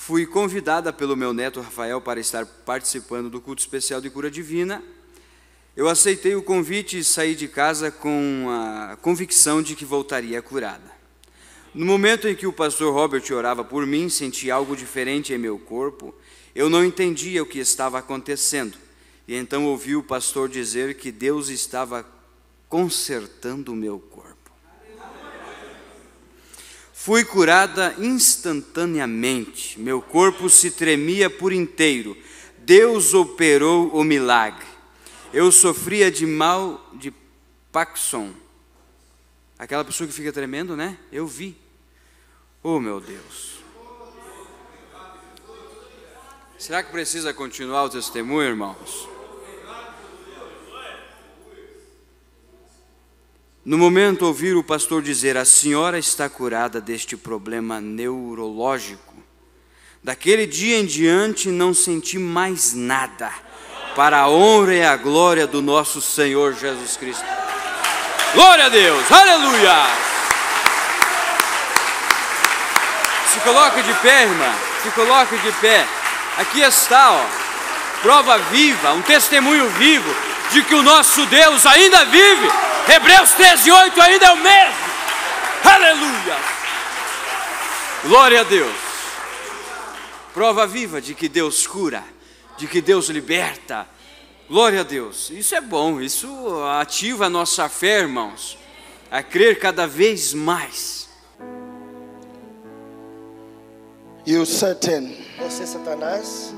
Fui convidada pelo meu neto Rafael para estar participando do culto especial de cura divina. Eu aceitei o convite e saí de casa com a convicção de que voltaria curada. No momento em que o pastor Robert orava por mim, senti algo diferente em meu corpo. Eu não entendia o que estava acontecendo. E então ouvi o pastor dizer que Deus estava consertando o meu corpo. Fui curada instantaneamente. Meu corpo se tremia por inteiro. Deus operou o milagre. Eu sofria de mal de Parkinson. Aquela pessoa que fica tremendo, né? Eu vi. Oh, meu Deus. Será que precisa continuar o testemunho, irmãos? No momento, ouvir o pastor dizer: a senhora está curada deste problema neurológico. Daquele dia em diante, não senti mais nada, para a honra e a glória do nosso Senhor Jesus Cristo. Glória a Deus, aleluia! Se coloque de pé, irmã, se coloque de pé. Aqui está, ó, prova viva, um testemunho vivo de que o nosso Deus ainda vive. Hebreus 13:8 ainda é o mesmo. Aleluia! Glória a Deus. Prova viva de que Deus cura, de que Deus liberta. Glória a Deus. Isso é bom, isso ativa a nossa fé, irmãos, a crer cada vez mais. You Satan, Você, Satanás,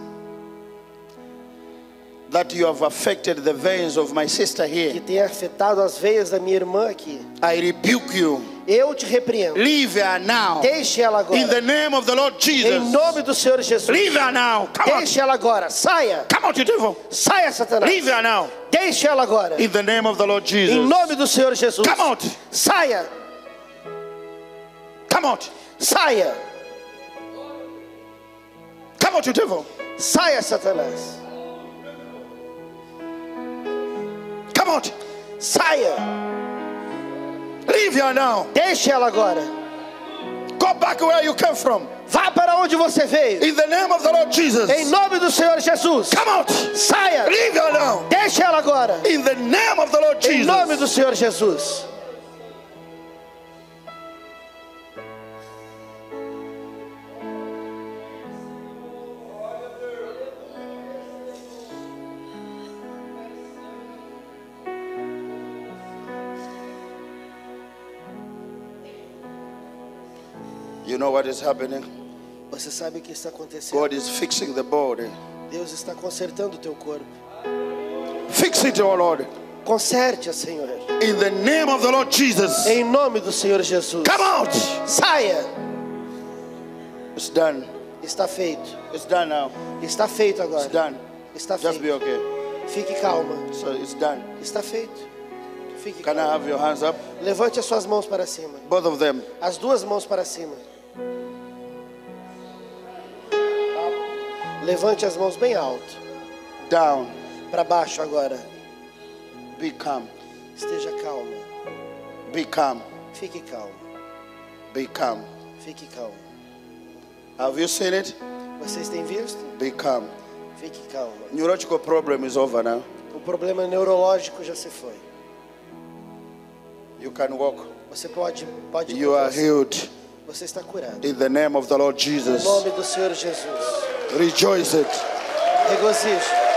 that you have affected the veins of my sister que here, tem afetado as veias da minha irmã aqui, I rebuke you. eu te repreendo. Leave her now. Deixe ela agora. In the name of the Lord Em Jesus. nome do Senhor Jesus. Leave her now. Come on. Deixe ela agora. Saia. Come out, you devil. Saia, Satanás. Leave her now. Deixe ela agora. In the name of the Lord Jesus. Em nome do Senhor Jesus. Come out. Saia. Come out. Saia. Come out, you devil. Saia, Satanás. Come out. Saia. Leave her now. Deixe ela agora. Go back where you came from. Vá para onde você veio. In the name of the Lord Jesus. Em nome do Senhor Jesus. Come out. Saia. Leave her now. Deixe ela agora. In the name of the Lord Em nome Jesus. do Senhor Jesus. You know what is happening? Você sabe o que está acontecendo? God is fixing the body. Deus está consertando o teu corpo. Fix it, oh Lord. Conserte-a, Senhor. In the name of the Lord Jesus. Em nome do Senhor Jesus. Come out. Saia. It's done. Está feito. It's done now. Está feito agora. It's done. Está Just be feito. okay. Fique calma. So it's done. Está feito. Fique Can I calma. have your hands up? Levante as suas mãos para cima. Both of them. As duas mãos para cima. Levante as mãos bem alto. Down. Para baixo agora. Be calm. Esteja calma. Be calm. Fique calmo. Be calm. Fique calmo. Have you seen it? Vocês têm visto? Be calm. Fique calma. Neurological problem is over now. O problema neurológico já se foi. You can walk. Você pode You are healed. Você está curado. In the name of the Lord Em Jesus. nome do Senhor Jesus. Rejoice it. Regozije.